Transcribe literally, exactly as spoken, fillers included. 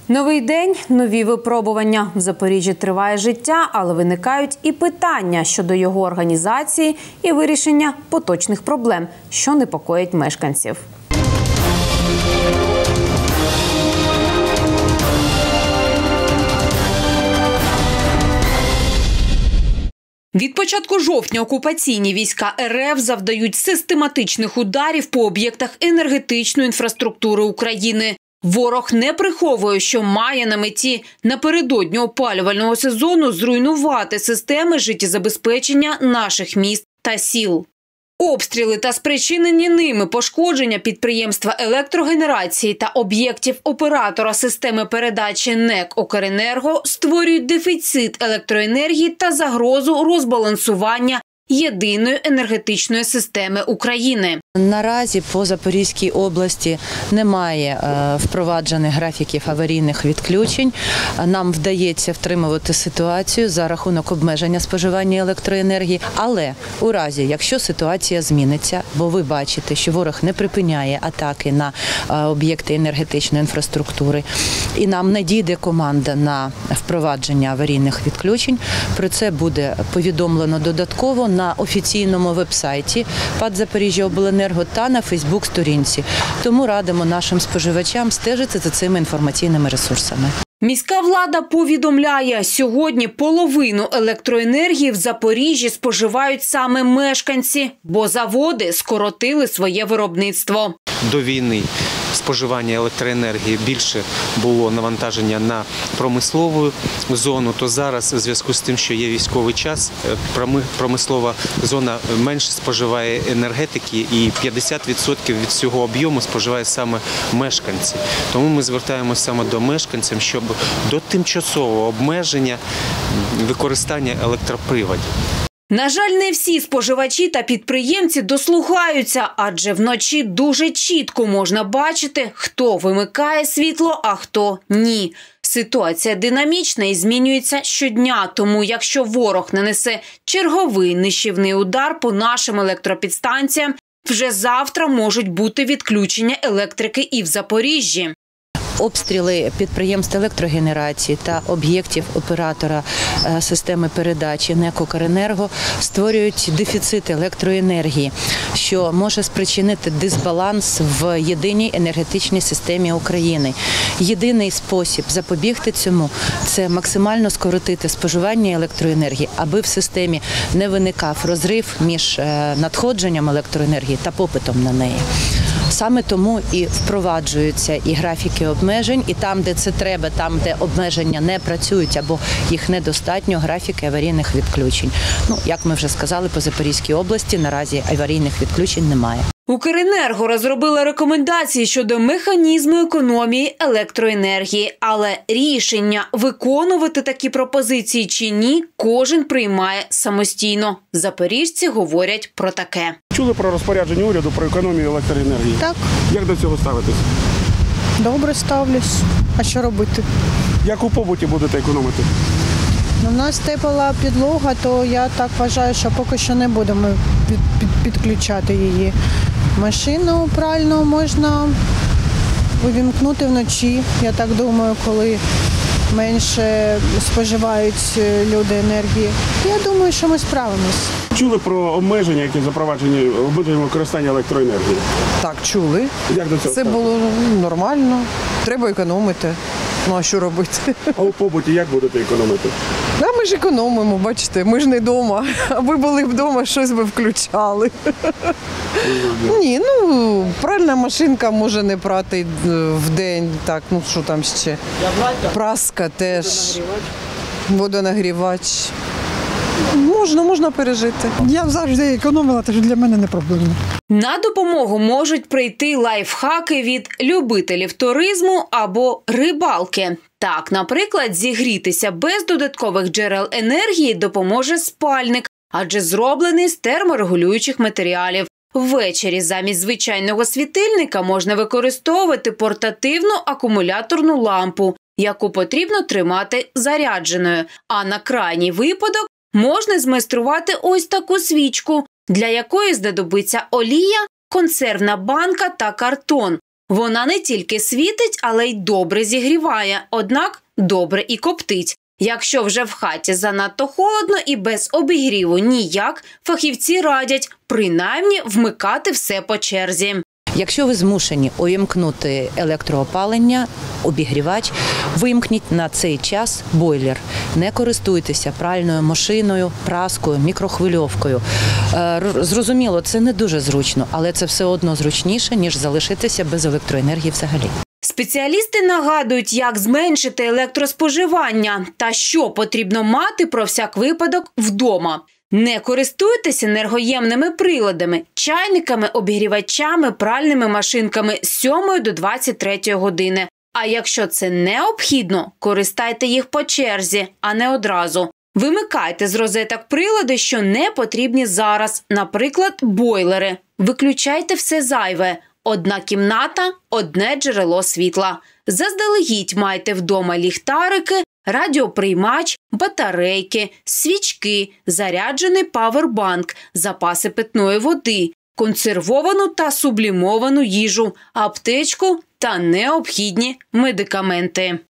Новий день, нові випробування. В Запоріжжі триває життя, але виникають і питання щодо його організації і вирішення поточних проблем, що непокоїть мешканців. Від початку жовтня окупаційні війська РФ завдають систематичних ударів по об'єктах енергетичної інфраструктури України. Ворог не приховує, що має на меті напередодні опалювального сезону зруйнувати системи життєзабезпечення наших міст та сіл. Обстріли та спричинені ними пошкодження підприємства електрогенерації та об'єктів оператора системи передачі НЕК «Укренерго» створюють дефіцит електроенергії та загрозу розбалансування єдиної енергетичної системи України. Наразі по Запорізькій області немає е, впроваджених графіків аварійних відключень. Нам вдається втримувати ситуацію за рахунок обмеження споживання електроенергії. Але у разі, якщо ситуація зміниться, бо ви бачите, що ворог не припиняє атаки на е, об'єкти енергетичної інфраструктури, і нам надійде команда на впровадження аварійних відключень, про це буде повідомлено додатково на офіційному веб-сайті ПАТ «Запоріжжяобленерго» та на Фейсбук-сторінці. Тому радимо нашим споживачам стежити за цими інформаційними ресурсами. Міська влада повідомляє, сьогодні половину електроенергії в Запоріжжі споживають саме мешканці, бо заводи скоротили своє виробництво. До війни споживання електроенергії більше було навантаження на промислову зону, то зараз у зв'язку з тим, що є військовий час, промислова зона менше споживає енергетики і п'ятдесят відсотків від всього об'єму споживає саме мешканці. Тому ми звертаємося саме до мешканців, щоб до тимчасового обмеження використання електроприводів. На жаль, не всі споживачі та підприємці дослухаються, адже вночі дуже чітко можна бачити, хто вимикає світло, а хто ні. Ситуація динамічна і змінюється щодня, тому якщо ворог нанесе черговий нищівний удар по нашим електропідстанціям, вже завтра можуть бути відключення електрики і в Запоріжжі. Обстріли підприємств електрогенерації та об'єктів оператора системи передачі НЕК «Укренерго» створюють дефіцит електроенергії, що може спричинити дисбаланс в єдиній енергетичній системі України. Єдиний спосіб запобігти цьому – це максимально скоротити споживання електроенергії, аби в системі не виникав розрив між надходженням електроенергії та попитом на неї. Саме тому і впроваджуються і графіки обмежень, і там, де це треба, там, де обмеження не працюють або їх недостатньо, графіки аварійних відключень. Ну, як ми вже сказали, по Запорізькій області наразі аварійних відключень немає. «Укренерго» розробила рекомендації щодо механізму економії електроенергії, але рішення, виконувати такі пропозиції чи ні, кожен приймає самостійно. Запоріжці говорять про таке. Чули про розпорядження уряду про економію електроенергії? Так. Як до цього ставитесь? Добре ставлюсь. А що робити? Як у побуті будете економити? У нас тепла підлога, то я так вважаю, що поки що не будемо під, під, підключати її. Машину пральну можна увімкнути вночі, я так думаю, коли менше споживають люди енергії. Я думаю, що ми справимось. Чули про обмеження, які запроваджені обмеження використання електроенергії? Так, чули. Як до цього? Це було нормально. Треба економити. Ну, а що робити? А у побуті як будете економити? А ми ж економимо, бачите, ми ж не вдома. Аби були вдома, щось би включали. Ні, ну, пральна машинка може не прати в день. Так, ну, що там ще? Праска теж. Водонагрівач. Можна, можна пережити. Я завжди економила, тож для мене не проблема. На допомогу можуть прийти лайфхаки від любителів туризму або рибалки. Так, наприклад, зігрітися без додаткових джерел енергії допоможе спальник, адже зроблений з терморегулюючих матеріалів. Ввечері замість звичайного світильника можна використовувати портативну акумуляторну лампу, яку потрібно тримати зарядженою. А на крайній випадок можна змайструвати ось таку свічку, для якої знадобиться олія, консервна банка та картон. Вона не тільки світить, але й добре зігріває, однак добре і коптить. Якщо вже в хаті занадто холодно і без обігріву ніяк, фахівці радять принаймні вмикати все по черзі. Якщо ви змушені увімкнути електроопалення, обігрівач, вимкніть на цей час бойлер. Не користуйтеся пральною машиною, праскою, мікрохвильовкою. Зрозуміло, це не дуже зручно, але це все одно зручніше, ніж залишитися без електроенергії взагалі. Спеціалісти нагадують, як зменшити електроспоживання та що потрібно мати про всяк випадок вдома. Не користуйтесь енергоємними приладами, чайниками, обігрівачами, пральними машинками з сьомої до двадцять третьої години. А якщо це необхідно, користайте їх по черзі, а не одразу. Вимикайте з розеток прилади, що не потрібні зараз, наприклад, бойлери. Виключайте все зайве. Одна кімната – одне джерело світла. Заздалегідь майте вдома ліхтарики, радіоприймач, батарейки, свічки, заряджений павербанк, запаси питної води, консервовану та сублімовану їжу, аптечку та необхідні медикаменти.